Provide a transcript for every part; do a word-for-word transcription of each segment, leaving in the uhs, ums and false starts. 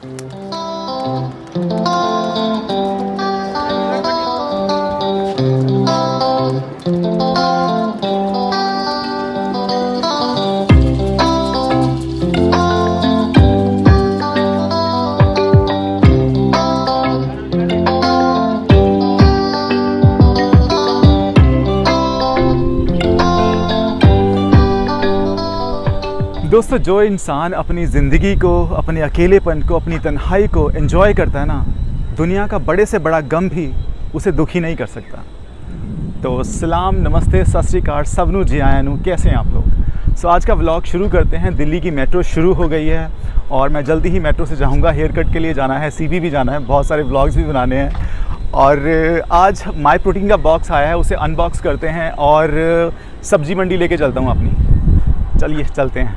दोस्तों, जो इंसान अपनी ज़िंदगी को, अपने अकेलेपन को, अपनी तन्हाई को एंजॉय करता है ना, दुनिया का बड़े से बड़ा गम भी उसे दुखी नहीं कर सकता। तो सलाम, नमस्ते, सत श्री अकाल, सबनू जी आया नू, कैसे हैं आप लोग। सो आज का व्लॉग शुरू करते हैं। दिल्ली की मेट्रो शुरू हो गई है और मैं जल्दी ही मेट्रो से जाऊंगा। हेयर कट के लिए जाना है, सीवी भी जाना है, बहुत सारे व्लॉग्स भी बनाने हैं। और आज माई प्रोटीन का बॉक्स आया है, उसे अनबॉक्स करते हैं और सब्जी मंडी लेके चलता हूँ अपनी। चलिए चलते हैं।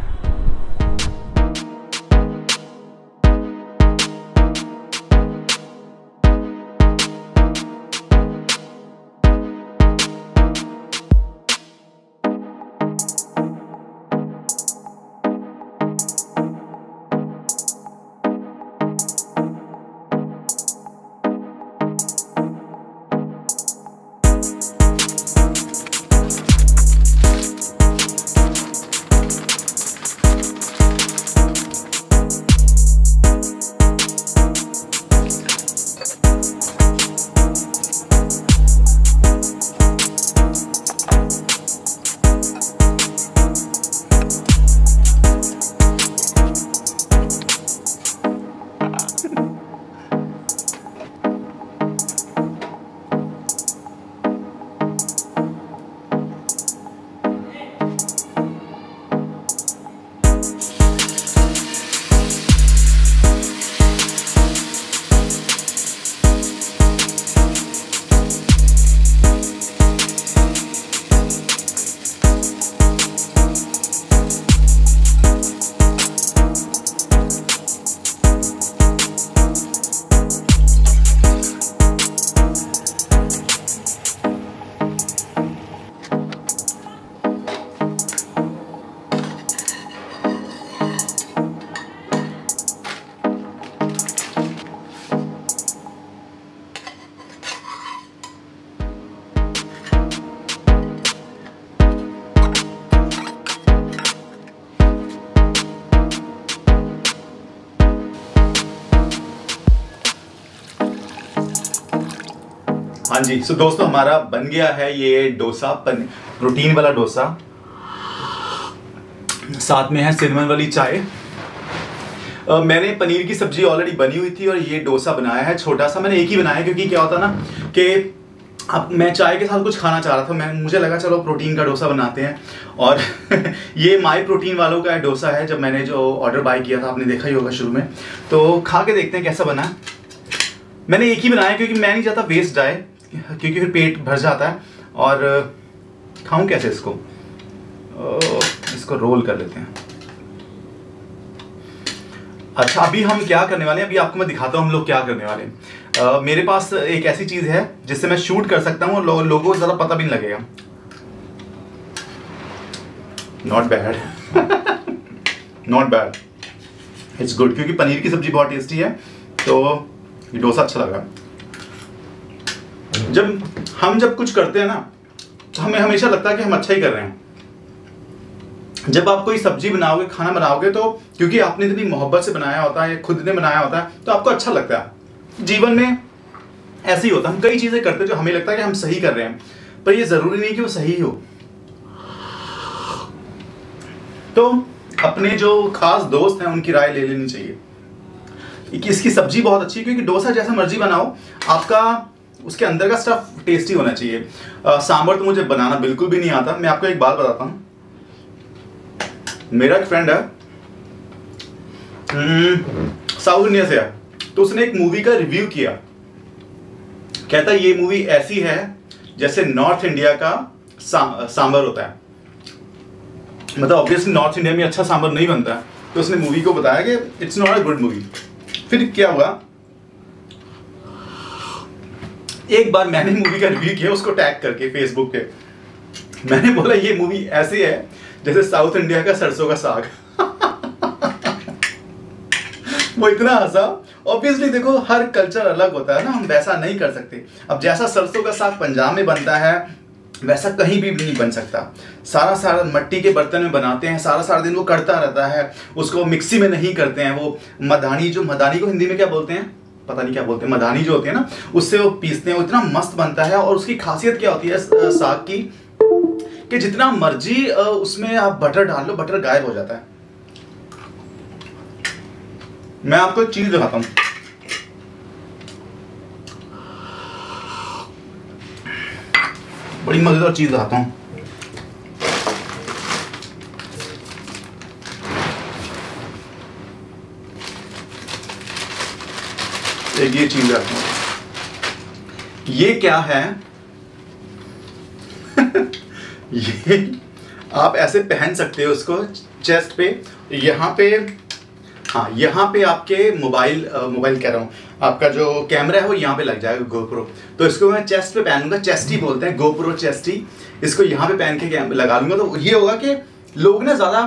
हाँ जी, सो दोस्तों, हमारा बन गया है ये डोसा, प्रोटीन वाला डोसा। साथ में है सिनेमन वाली चाय। uh, मैंने पनीर की सब्जी ऑलरेडी बनी हुई थी और ये डोसा बनाया है छोटा सा। मैंने एक ही बनाया क्योंकि क्या होता ना कि अब मैं चाय के साथ कुछ खाना चाह रहा था। मैं मुझे लगा चलो प्रोटीन का डोसा बनाते हैं। और ये माई प्रोटीन वालों का डोसा है। जब मैंने जो ऑर्डर बाय किया था, आपने देखा ही होगा शुरू में, तो खा के देखते हैं कैसा बना। मैंने एक ही बनाया क्योंकि मैं नहीं चाहता वेस्ट जाए, क्योंकि फिर पेट भर जाता है। और खाऊं कैसे इसको? ओ, इसको रोल कर लेते हैं। अच्छा, अभी हम क्या करने वाले हैं, अभी आपको मैं दिखाता हूं हम लोग क्या करने वाले हैं। uh, मेरे पास एक ऐसी चीज है जिससे मैं शूट कर सकता हूं और लो, लोगों को ज़्यादा पता भी नहीं लगेगा। Not bad, not bad, it's good, क्योंकि पनीर की सब्जी बहुत टेस्टी है, तो ये डोसा अच्छा लगा। जब हम जब कुछ करते हैं ना, तो हमें हमेशा लगता है कि हम अच्छा ही कर रहे हैं। जब आप कोई सब्जी बनाओगे, खाना बनाओगे, तो क्योंकि आपने इतनी मोहब्बत से बनाया होता है, खुद ने बनाया होता है, तो आपको अच्छा लगता है। जीवन में ऐसे ही होता है, हम कई चीजें करते हैं जो हमें लगता है कि हम सही कर रहे हैं, पर ये जरूरी नहीं कि वो सही हो। तो अपने जो खास दोस्त हैं उनकी राय ले लेनी चाहिए कि इसकी सब्जी बहुत अच्छी है, क्योंकि डोसा जैसा मर्जी बनाओ, आपका उसके अंदर का स्टफ टेस्टी होना चाहिए। आ, सांभर तो मुझे बनाना बिल्कुल भी नहीं आता। मैं आपको एक बात बताता हूँ। मेरा एक फ्रेंड है, साउथ इंडिया से है, तो उसने एक मूवी का रिव्यू किया। कहता है ये मूवी ऐसी है जैसे नॉर्थ इंडिया का सा, सांभर होता है। मतलब ऑब्वियसली नॉर्थ इंडिया में अच्छा सांभर नहीं बनता है, तो उसने मूवी को बताया कि it's not a good movie. फिर क्या हुआ, एक बार मैंने मूवी का रिव्यू किया उसको टैग करके फेसबुक पे। मैंने बोला ये मूवी ऐसी है जैसे साउथ इंडिया का सरसों का साग। वो इतना हंसा। ऑब्वियसली देखो हर कल्चर अलग होता है ना, हम वैसा नहीं कर सकते। अब जैसा सरसों का साग पंजाब में बनता है वैसा कहीं भी नहीं बन सकता। सारा सारा मिट्टी के बर्तन में बनाते हैं, सारा सारा दिन वो करता रहता है, उसको मिक्सी में नहीं करते हैं। वो मधानी, जो मधानी को हिंदी में क्या बोलते हैं पता नहीं क्या बोलते हैं, मधानी जो होती है ना, उससे वो पीसते हैं। वो इतना मस्त बनता है। और उसकी खासियत क्या होती है साग की कि जितना मर्जी उसमें आप बटर डाल लो, बटर गायब हो जाता है। मैं आपको एक चीज दिखाता हूं। बड़ी मजेदार चीज दिखाता हूं। एक ये चीज दिखाता हूं। ये क्या है? ये आप ऐसे पहन सकते हो उसको चेस्ट पे, यहाँ पे, हाँ यहाँ पे आपके मोबाइल मोबाइल कह रहा हूँ, आपका जो कैमरा है वो यहाँ पे लग जाएगा, गोप्रो। तो इसको मैं चेस्ट पे पहनूंगा, चेस्टी बोलते हैं, गोप्रो चेस्टी। इसको यहाँ पे पहन के लगा लूंगा तो ये होगा कि लोग ना ज्यादा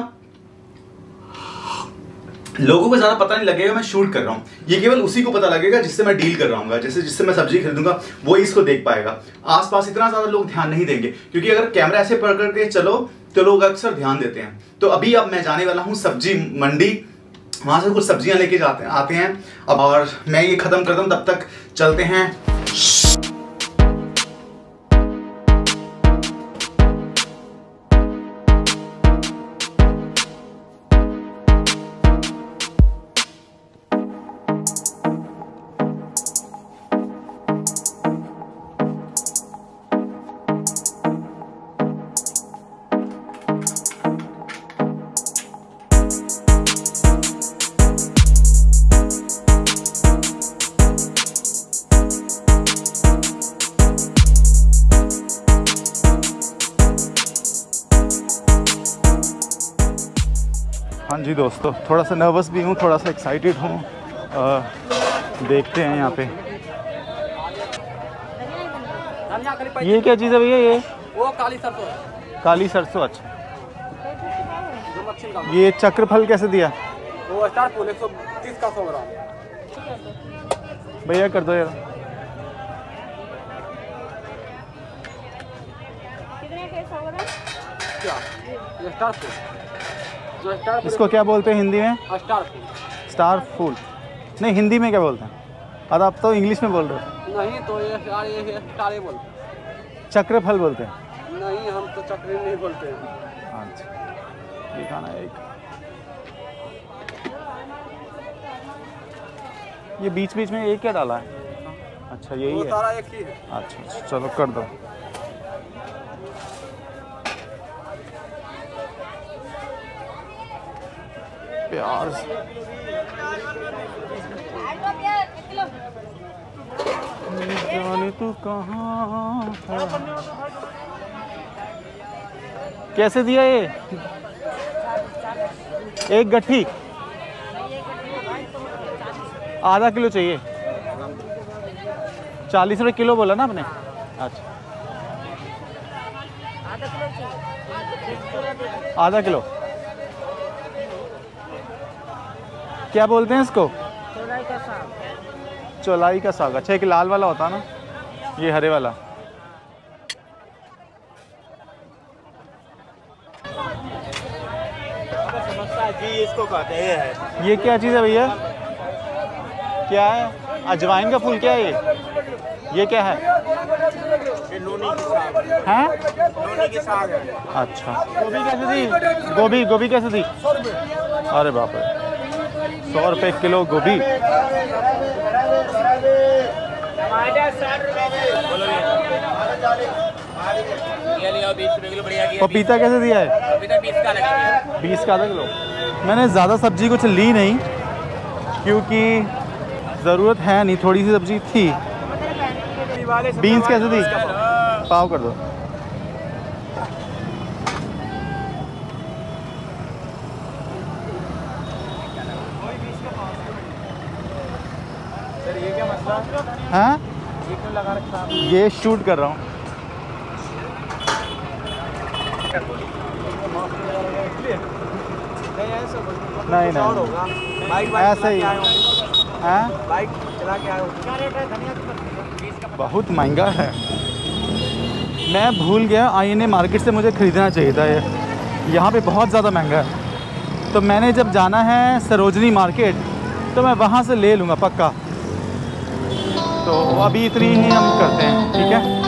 लोगों को ज्यादा पता नहीं लगेगा मैं शूट कर रहा हूँ। ये केवल उसी को पता लगेगा जिससे मैं डील कर रहा हूँ, जैसे जिससे मैं सब्जी खरीदूंगा वो इसको देख पाएगा। आसपास इतना ज्यादा लोग ध्यान नहीं देंगे, क्योंकि अगर कैमरा ऐसे पकड़ के चलो तो लोग अक्सर ध्यान देते हैं। तो अभी अब मैं जाने वाला हूँ सब्जी मंडी, वहां से कुछ सब्जियां लेके जाते आते हैं अब, और मैं ये खत्म करता हूँ, तब तक चलते हैं। हाँ जी दोस्तों, थोड़ा सा नर्वस भी हूँ, थोड़ा सा एक्साइटेड हूँ। देखते हैं यहाँ पे ये क्या चीज़ है भैया? ये वो काली सरसों। काली सरसों, अच्छा। ये चक्रफल कैसे दिया? वो स्टार फूल एक सौ तीस का सौ ग्राम। भैया कर दो यार। कितने के सौ ग्राम? क्या ये स्टार फूल? जो स्टार फूल इसको क्या बोलते हैं हिंदी में? स्टार फूल। स्टार फूल नहीं, हिंदी में क्या बोलते हैं? और आप तो इंग्लिश में बोल रहे हो। नहीं तो ये स्टार, ये स्टार ही बोलते हैं। चक्रफल बोलते हैं? नहीं हम तो चक्री नहीं बोलते हैं। अच्छा, ये खाना है एक। ये बीच बीच में एक क्या डाला है? अच्छा यही वो है। सारा एक ही है। अच्छा अच्छा, चलो कर दो। प्याज, जाने तू कहाँ है? कैसे दिया ये? एक गट्ठी आधा किलो चाहिए। चालीस रुपये किलो बोला ना आपने? अच्छा, आधा किलो। क्या बोलते हैं इसको? चौलाई का साग। चौलाई का साग, अच्छा। एक लाल वाला होता है ना, ये हरे वाला। जी इसको कहते हैं। ये क्या चीज़ है भैया? क्या है? अजवाइन का फूल क्या है ये? ये क्या है? ये नूनी की साग हैं? नूनी की साग है। अच्छा, गोभी कैसे दी? गोभी गोभी कैसे दी? अरे बाप रे, सौ रुपये किलो गोभी। पपीता कैसे दिया है? बीस का आधा किलो। मैंने ज़्यादा सब्जी कुछ ली नहीं, क्योंकि ज़रूरत है नहीं, थोड़ी सी सब्जी थी। बीन्स कैसे दी? पाव कर दो। ये क्या मसला? हाँ, ये क्यों लगा रखा है? ये शूट कर रहा हूँ। नहीं नहीं, बाइक ऐसे ही हैं। बाइक चला के आए हो। बहुत महंगा है। मैं भूल गया आईने मार्केट से मुझे ख़रीदना चाहिए था ये, यहाँ पे बहुत ज़्यादा महंगा है। तो मैंने जब जाना है सरोजनी मार्केट तो मैं वहाँ से ले लूँगा पक्का। तो अभी इतनी ही हम करते हैं, ठीक है।